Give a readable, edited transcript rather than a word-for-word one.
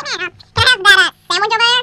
man, can I have that sandwich over there?